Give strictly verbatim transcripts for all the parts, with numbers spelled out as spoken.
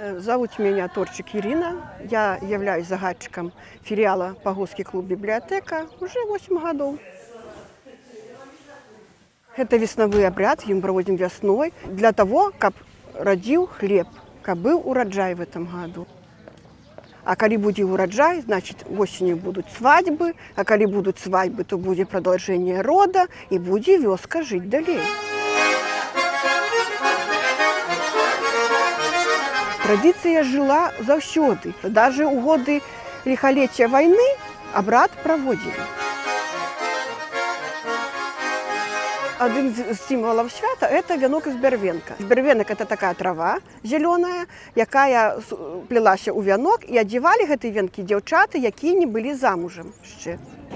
Зовут меня Торчик Ирина. Я являюсь загадчиком филиала Погодский клуб «Библиотека» уже восемь годов. Это весновый обряд, мы проводим весной, для того, чтобы родил хлеб, чтобы был урожай в этом году. А когда будет урожай, значит, осенью будут свадьбы, а когда будут свадьбы, то будет продолжение рода, и будет вёска жить далее. Традиция жила заўсёды. Даже у годы лихолетия войны обряд проводили. Один из символов свята – это венок из бервенка. Бервенок – это такая трава зеленая, якая плелась у венок, и одевали эти венки девчата, які не были замужем ще.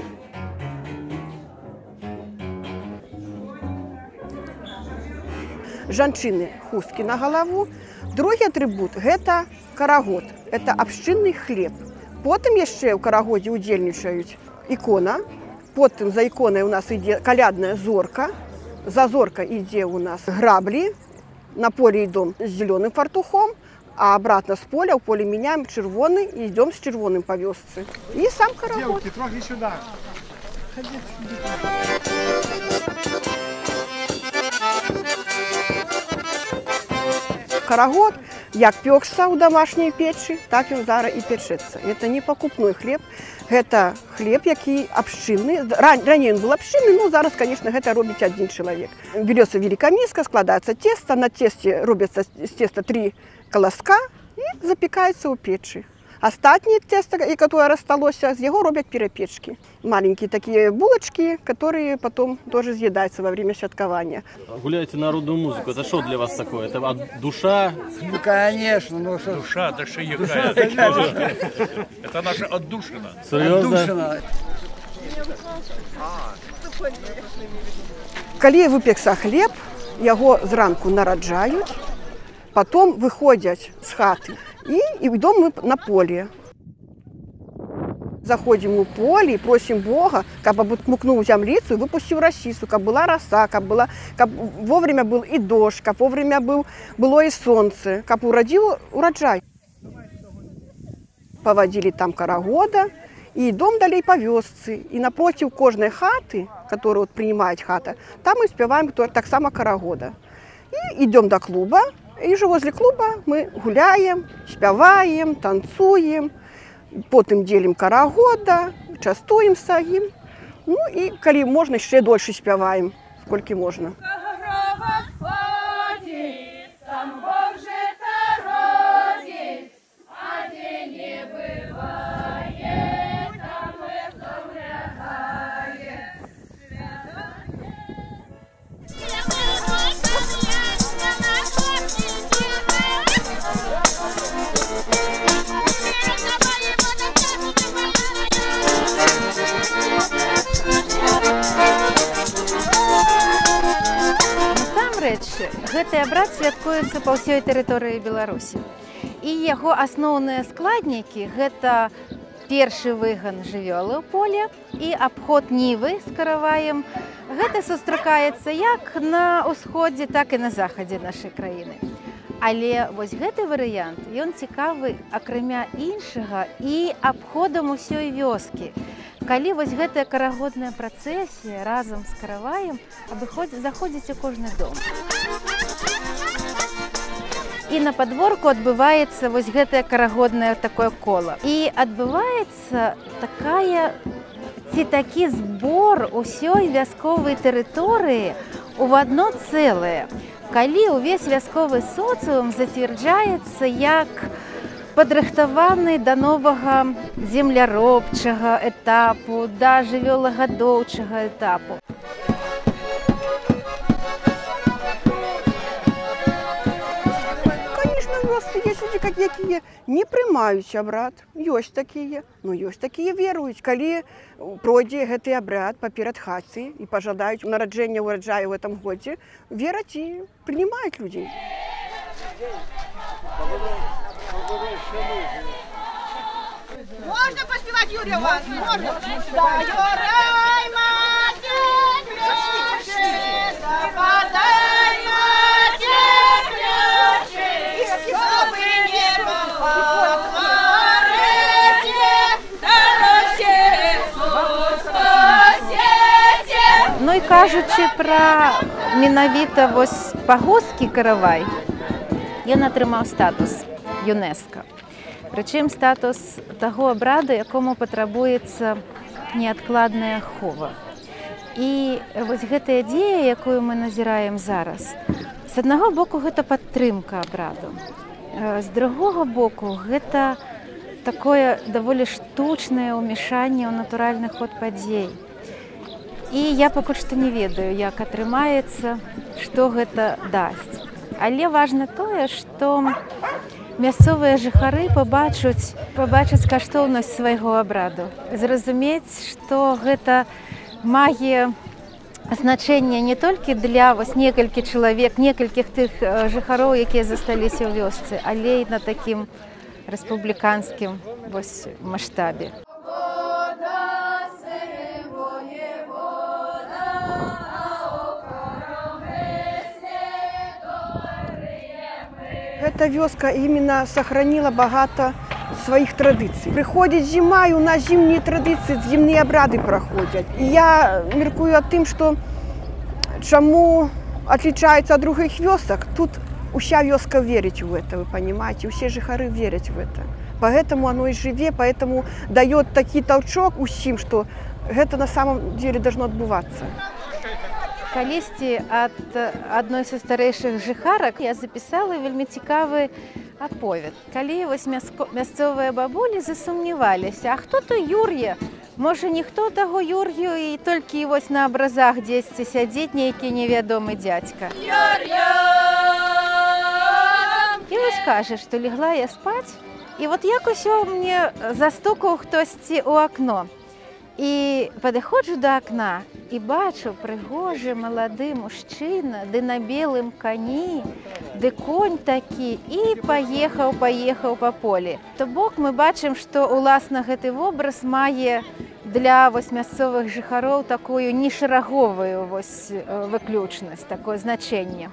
Жанчыны хустки на голову. Другі атрибут – это карагод, это общинный хлеб. Потом еще в карагоде удельничают икона, потом за иконой у нас идет колядная зорка, за зоркой идет у нас грабли, на поле идем с зеленым фартухом, а обратно с поля, в поле меняем червоный и идем с червоным по вёсце. И сам карагод. Девки, трохи сюда. Ходите сюда. Карагод, як пёкся у домашней печи, так он зараз и печется. Это не покупной хлеб, это хлеб, який общинный. Ранее он был общинный, но зараз, конечно, это робит один человек. Берется великая миска, складывается тесто, на тесте робится с теста три колоска и запекается у печи. Остатнее тесто, которое рассталось, с него робят перепечки. Маленькие такие булочки, которые потом тоже съедаются во время святкования. Гуляете народную музыку, это что для вас такое? Это душа? Ну, конечно. Ну, что... Душа, душа Душа, это наша отдушина. Серьезно? Коли выпекся хлеб, его зранку нараджают, потом выходят с хаты. И идем мы на поле. Заходим в поле и просим Бога, как бы отмукнул землицу и выпустил росицу, как была роса, как была, как вовремя был и дождь, как вовремя был, было и солнце, как уродил урожай. Поводили там карагода и идем далее по вёсце. И напротив каждой хаты, которую вот принимает хата, там мы спеваем так само карагода. И идем до клуба. И уже возле клуба мы гуляем, спеваем, танцуем, потом делим карагода, частуемся им. Ну и, коли можно, еще дольше спеваем, сколько можно. Гэты абрад святкуецца па ўсёй тэрыторыі Беларусі. І яго асноўныя складнікі – гэта першы выган жывёлы ў поле і абход нівы з караваем. Гэта сустракаецца як на ўсходзе, так і на захадзе нашай краіны. Але вось гэты варыянт, ён цікавы, акрамя іншага, і абходам усёй вёскі. Калі вось гэтая карагодная працэсія разам з караваем заходзіць у кожны дом. І на падворку адбываецца вось гэтае карагоднае такое кола. І адбываецца такая ці такі збор усёй вясковай тэрыторыі ў адно цэлае. Калі ўвесь вясковы соцыум зацвярджаецца як падрыхтаваны да новага земляробчага этапу, да жывёлагадоўчага этапу. Есть люди, якія не прымаюць абрад, ёсць такія, но ёсць такія веруюць, калі пройдзе гэты абряд паперад хаце і пажадаюць нараджэння ураджаю в этом годзе, вераць і прынимаюць людзей. Можно поспевать, Юрия, вас? Можно? Да, Юрай, мать, ключи, западай, мать, ключи, чтобы не кажучы пра менавіта вось пагосткі каравай, ён атрымаў статус ЮНЕСКО. Прычым статус таго абраду, якому патрабуецца неадкладная ахова. І вось гэтая дзея, якую мы назіраем зараз, з аднаго боку гэта падтрымка абраду. З другога боку гэта такое даволі штучнае ўмешанне ў натуральны ход падзей. І я пакуль што не ведаю, як атрымаецца, што гэта дасць. Але важна тое, што мясцовыя жыхары пабачаць, пабачаць каштоўнасць свайго абраду. Зразумець, што гэта мае значэнне не толькі для вось некалькі чалавек, некалькіх тых жыхароў, якія засталіся ў вёсцы, але і на такім рэспубліканскім вось маштабе. Эта вёска именно сохранила богато своих традиций. Приходит зима, и у нас зимние традиции, зимние обряды проходят. И я меркую от тем, что чему отличается от других вёсок, тут уся вёска верит в это, вы понимаете, все жихары верят в это. Поэтому оно и живе, поэтому дает такой толчок усим, что это на самом деле должно отбываться. Калісьці ад адной са старэйшых жыхарак я запісала вельмі цікавы аповед. Калі вось мясцовыя бабулі засумняваліся, а хто то Юр'е? Можа, ніхто таго Юр'ю і толькі вось на абразах дзесьці сядзець нейкі невядомы дзядзька. І вось кажа, што легла я спаць, і вот як усё мне застукаў хтосьці ў акно. І падыходжу да акна і бачу прыгожы малады мужчына, ды на белым кані, ды конь такі, і паехаў, паехаў па полі. То бок мы бачым, што уласна гэты вобраз мае для вось мясцовых жыхароў такую нешараговую вось выключнасць, такое значэнне.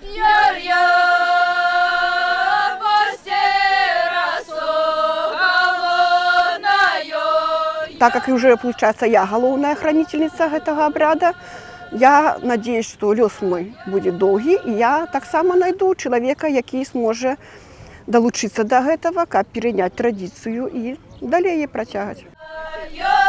Так как уже, получается, я головная хранительница этого обряда, я надеюсь, что лёс мой будет долгий, и я так само найду человека, который сможет долучиться до этого, как перенять традицию и далее протягивать.